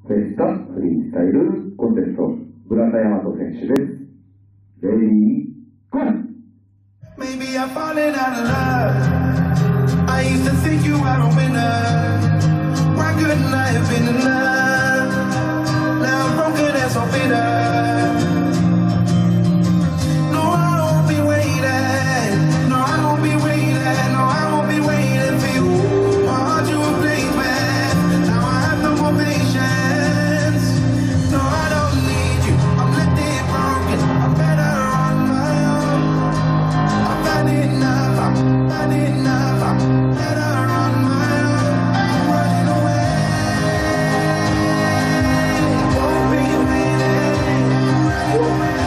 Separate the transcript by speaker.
Speaker 1: フェスタフリースタイルコンテスト、村田大和選手です。レディー、ゴー！
Speaker 2: Maybe I'm falling out of love. I used to think you were a winner. Why couldn't I have been in love? Now I'm broken and so bitter. No, I won't be waiting. No, I won't be waiting. No, I won't be waiting for you. My heart you were playing with. Now I have no more patience. No, I don't need you. I'm left it broken. I'm better on my own. I've had enough. I'm had enough. I'm better on my own. I'm running away. Won't be waiting. I'm running away.